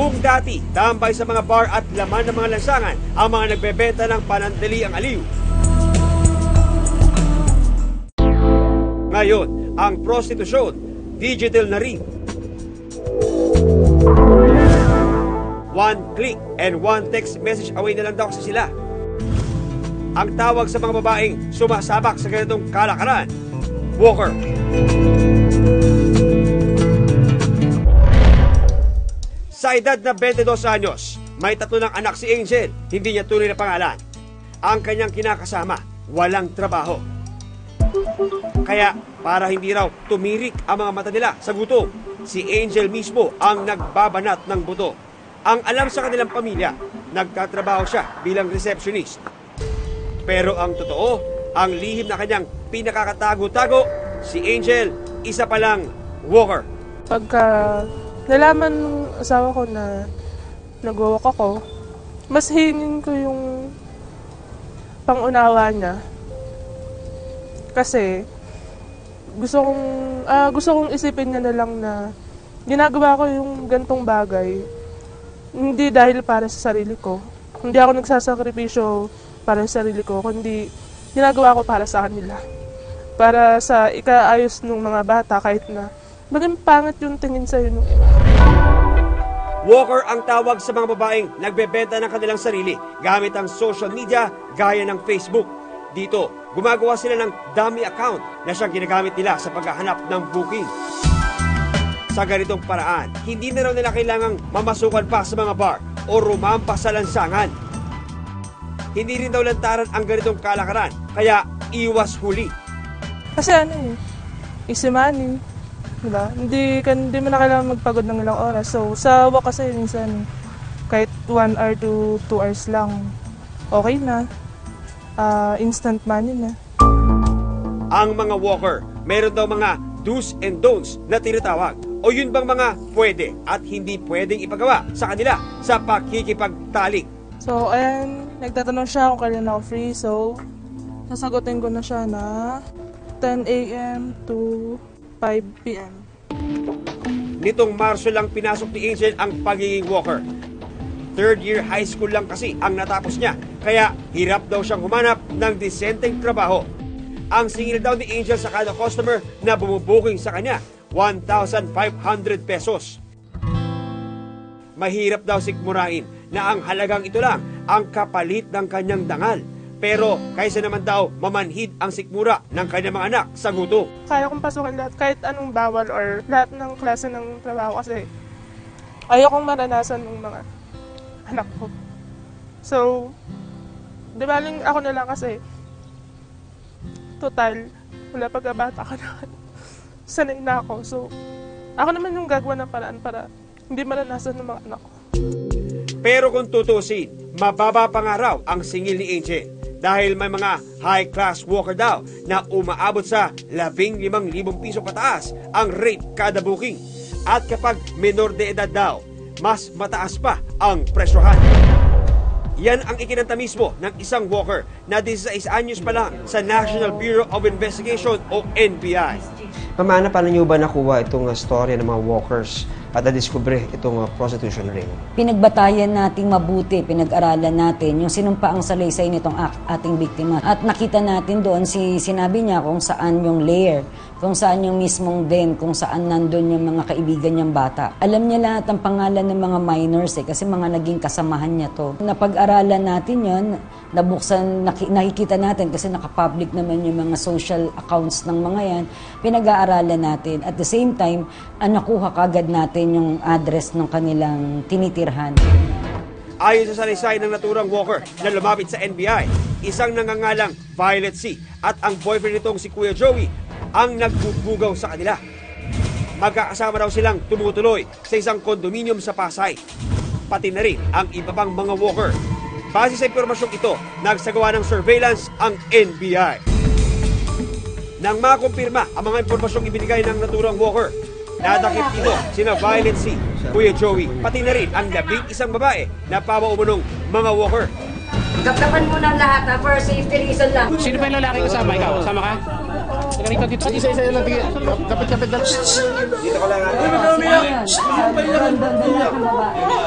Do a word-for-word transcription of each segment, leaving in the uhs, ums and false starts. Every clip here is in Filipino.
Kung dati tambay sa mga bar at laman ng mga lansangan ang mga nagbebenta ng panandaliang aliw, ngayon ang prostitusyon digital na rin. One click and one text message away na lang daw kasi sila. Ang tawag sa mga babaeng sumasabak sa ganitong kalakaran, walker. Sa edad na twenty-dos anyos, may tatlo ng anak si Angel, hindi niya tunay na pangalan. Ang kanyang kinakasama, walang trabaho. Kaya para hindi raw tumirik ang mga mata nila sa gutom, si Angel mismo ang nagbabanat ng buto. Ang alam sa kanilang pamilya, nagtatrabaho siya bilang receptionist. Pero ang totoo, ang lihim na kanyang pinakakatago-tago, si Angel, isa palang walker. Pagka nalaman ng asawa ko na nag-walk ako, mas hingin ko yung pangunawa niya. Kasi gusto kong, uh, gusto kong isipin niya na lang na ginagawa ko yung gantong bagay hindi dahil para sa sarili ko. Hindi ako nagsasakripisyo para sa sarili ko, kundi ginagawa ko para sa kanila. Para sa ikaayos ng mga bata kahit na maging pangit yung tingin sa'yo nung iba. Walker ang tawag sa mga babaeng nagbebenta ng kanilang sarili gamit ang social media gaya ng Facebook. Dito, gumagawa sila ng dummy account na siyang ginagamit nila sa paghahanap ng booking. Sa ganitong paraan, hindi na raw nila kailangang mamasukan pa sa mga bar o rumampa sa lansangan. Hindi rin daw lantaran ang ganitong kalakaran, kaya iwas huli. Kasi ano eh, easy money. Diba? Hindi, hindi mo na kailangan magpagod ng ilang oras. So, sa walk kasi minsan, kahit one hour to two hours lang, okay na. Uh, instant money na. Ang mga walker, meron daw mga do's and don'ts na tinatawag. O yun bang mga pwede at hindi pwedeng ipagawa sa kanila sa pakikipagtalik? So, ayan, nagtatanong siya kung kailan ako free. So, sasagutin ko na siya na ten a m to five p m Nitong Marso lang pinasok ni Angel ang pagiging walker. Third year high school lang kasi ang natapos niya, kaya hirap daw siyang humanap ng disenteng trabaho. Ang singil daw ni Angel sa kada customer na bumubuking sa kanya, one thousand five hundred pesos. Mahirap daw sikmurain na ang halagang ito lang ang kapalit ng kanyang dangal. Pero kaysa naman daw mamanhid ang sikmura ng kanyang mga anak sa gutom. Kaya kong pasukin lahat, kahit anong bawal or lahat ng klase ng trabaho kasi ayokong maranasan ng mga anak ko. So, di baling ako na lang kasi total, wala pagkabata ka na. Sanay na ako. So, ako naman yung gagawa ng paraan para hindi maranasan ng mga anak ko. Pero kung tutusin, mababa pa nga raw ang singil ni Angel. Dahil may mga high-class walker daw na umaabot sa labing limang libong piso pataas ang rate kada booking. At kapag menor de edad daw, mas mataas pa ang presyohan. Yan ang ikinanta mismo ng isang walker na dieciséis anyos pa lang sa National Bureau of Investigation o N B I. Ma'am Ana, paano niyo ba nakuha itong uh, storya ng mga walkers at na-discover itong uh, prostitution ring? Pinagbatayan nating mabuti, pinag-aralan natin yung sinumpaang salaysay nitong ating biktima. At nakita natin doon, si, sinabi niya kung saan yung layer, kung saan yung mismong den, kung saan nandun yung mga kaibigan niyang bata. Alam niya lahat ang pangalan ng mga minors eh, kasi mga naging kasamahan niya to. Napag-aralan natin yun, nabuksan, nakikita natin kasi nakapublic naman yung mga social accounts ng mga yan, pinag-aaralan natin. At the same time, ang nakuha kagad natin yung address ng kanilang tinitirhan. Ayon sa salaysay ng naturang walker na lumapit sa N B I, isang nangangalang Violet C. at ang boyfriend nitong si Kuya Joey ang nagbubugaw sa kanila. Magkakasama daw silang tumutuloy sa isang kondominium sa Pasay. Pati na rin ang iba pang mga walker. Base sa impormasyong ito, nagsagawa ng surveillance ang N B I. Nang makumpirma ang mga impormasyong ibinigay ng naturang walker, nadakip dito sina Violet C., Kuya Joey, pati na rin ang labing isang babae na pamaumunong mga walker. Kaptapan mo na lahat ha, for safety reason lang. Sino ba yung lalaki kasama? Ikaw? Kasama ka? Teka rito, dito. Isa-isa lang. Kapit-kapit lang. Dito ko lang. Doon, doon, doon, doon, doon, doon,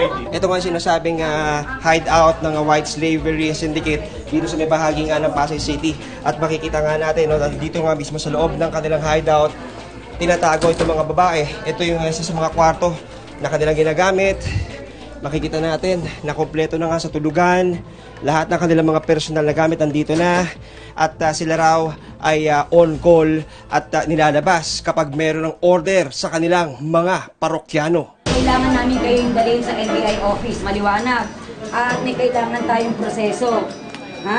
Ito nga sinasabing uh, hideout ng uh, white slavery syndicate dito sa may bahagi nga ng Pasay City. At makikita nga natin, no, dito nga mismo sa loob ng kanilang hideout, tinatago itong mga babae. Ito yung isa sa mga kwarto na kanilang ginagamit. Makikita natin na kompleto na nga sa tulugan. Lahat ng kanilang mga personal na gamit nandito na. At uh, sila raw ay uh, on call at uh, nilalabas kapag meron ng order sa kanilang mga parokyano. Kailangan namin kayong dalhin sa N B I office, maliwanag. At may kailangan tayong proseso. Ha?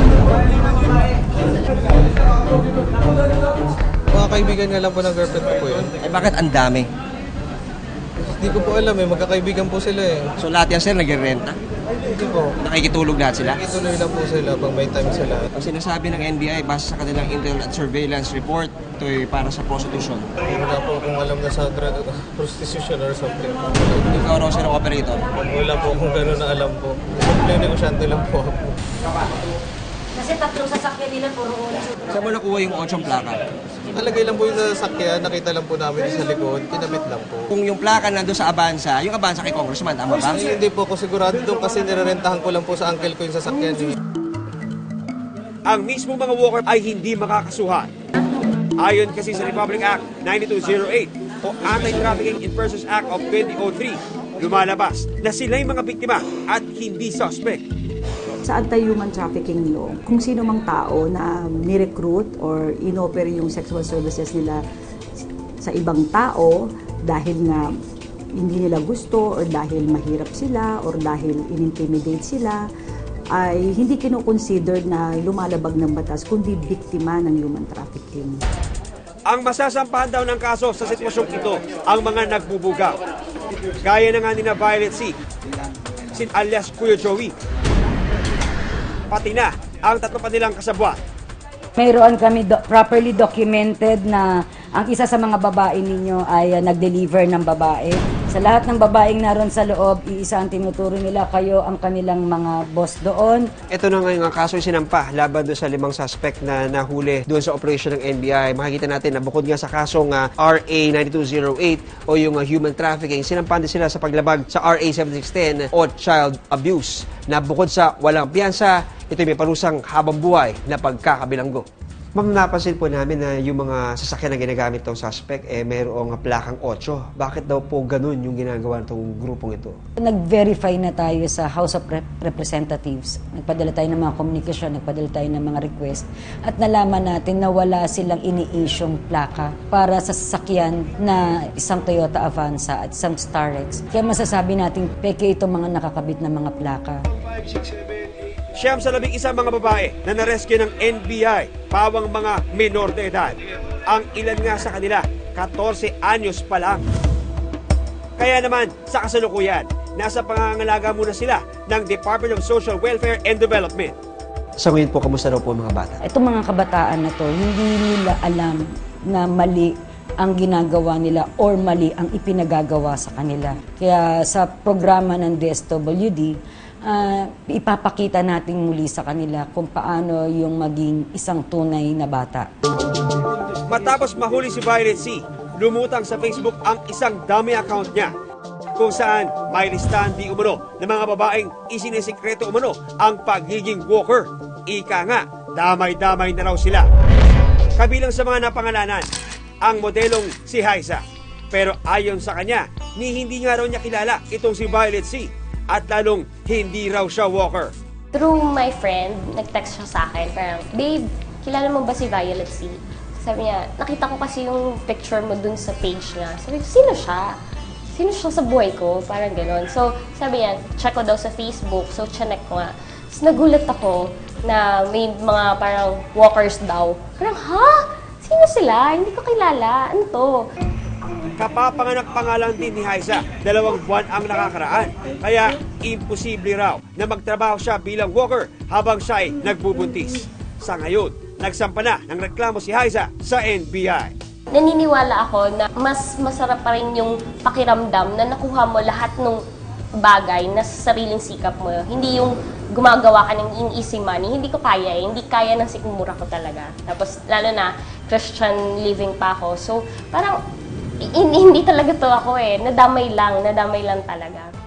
Mga kaibigan nga lang po ng girlfriend ko po yun. Eh bakit ang dami? Hindi ko po alam eh, magkakaibigan po sila eh. So lahat yan sir nagre-renta? Hindi po. Nakikitulog lahat sila? Ituloy lang po sila pag may time sila. Ang sinasabi ng N B I base sa kanilang intel at surveillance report, ito ay para sa prostitution. Wala po kung alam na sa drug, prostitution or something. Ikaw raw sir ang operator? Wala po kung gano'n na alam po. Simple negosyante lang po ako. Kasi tatlong sasakyan nila, puro ulo. Saan mo nakuha yung ochong plaka? Nalagay lang po yung sasakyan, nakita lang po namin sa likod, kinamit lang po. Kung yung plaka nandun sa Avanza, yung Avanza kay Congressman, tama ba? Ay, hindi po ako sigurado doon kasi nirerentahan ko lang po sa uncle ko yung sasakyan. Eh. Ang mismo mga walker ay hindi makakasuhan. Ayon kasi sa Republic Act ninety-two oh eight o Anti-Trafficking in Persons Act of twenty oh three, lumalabas na sila'y mga biktima at hindi suspect. Sa anti-human trafficking law, kung sino mang tao na ni-recruit or inoffer yung sexual services nila sa ibang tao dahil nga hindi nila gusto or dahil mahirap sila or dahil in-intimidate sila, ay hindi kinoconsider na lumalabag ng batas kundi biktima ng human trafficking. Ang masasampahan daw ng kaso sa sitwasyong ito ang mga nagbubugaw. Gaya na nga ni na Violet C., si alias Kuya Joey, pati na ang tatlo pa nilang kasabwat. Mayroon kami do- properly documented na ang isa sa mga babae ninyo ay uh, nag-deliver ng babae. Sa lahat ng babaeng naroon sa loob, iisa ang tinuturo nila, kayo ang kanilang mga boss doon. Ito na ngayon ang kaso yung sinampa laban doon sa limang suspect na nahuli doon sa operation ng N B I. Makikita natin na bukod nga sa kasong uh, R A ninety-two oh eight o yung uh, human trafficking, sinampahan din sila sa paglabag sa R A seventy-six ten o child abuse na bukod sa walang piyansa, ito may parusang habang buhay na pagkakabilanggo. Ma'am, napansin po namin na yung mga sasakyan na ginagamit ng suspect, eh, mayroong plakang eight. Bakit daw po ganun yung ginagawa ng grupong ito? Nag-verify na tayo sa House of Rep- Representatives. Nagpadala tayo ng mga komunikasyon, nagpadala tayo ng mga request. At nalaman natin na wala silang ini-issue'ng plaka para sa sasakyan na isang Toyota Avanza at isang Starex. Kaya masasabi natin, peke itong mga nakakabit na mga plaka. Siyam sa labing isang mga babae na narescue ng N B I, pawang mga menor de edad. Ang ilan nga sa kanila, fourteen anyos pa lang. Kaya naman, sa kasalukuyan, nasa pangangalaga muna sila ng Department of Social Welfare and Development. Sa ngayon po, kamusta daw po mga bata? Itong mga kabataan na to, hindi nila alam na mali ang ginagawa nila or mali ang ipinagagawa sa kanila. Kaya sa programa ng D S W D, Uh, ipapakita natin muli sa kanila kung paano yung maging isang tunay na bata. Matapos mahuli si Violet C., lumutang sa Facebook ang isang dummy account niya kung saan may listahan di umano ng mga babaeng isinisikreto umano ang pagiging walker. Ika nga, damay-damay na raw sila. Kabilang sa mga napangalanan, ang modelong si Haisa. Pero ayon sa kanya, ni hindi nga raw niya kilala itong si Violet C., at lalong hindi raw siya walker. Through my friend, nag-text siya sa akin, parang, babe, kilala mo ba si Violet C? Sabi niya, nakita ko kasi yung picture mo dun sa page niya. Sabi ko, sino siya? Sino siya sa buhay ko? Parang gano'n. So, sabi niya, check ko daw sa Facebook. So, chinek ko nga. Tapos nagulat ako na may mga parang walkers daw. Parang, ha? Sino sila? Hindi ko kilala. Ano to? Kapapanganak pa nga lang din ni Haisa, dalawang buwan ang nakakaraan. Kaya imposible raw na magtrabaho siya bilang walker habang siya ay nagbubuntis. Sa ngayon, nagsampa na ng reklamo si Haisa sa N B I. Naniniwala ako na mas masarap pa rin yung pakiramdam na nakuha mo lahat ng bagay na sa sariling sikap mo. Hindi yung gumagawa ka ng easy money. Hindi ko kaya eh. Hindi kaya ng sikmura ko talaga. Tapos lalo na Christian living pa ako. So parang hindi talaga to ako eh. Nadamay lang, nadamay lang talaga.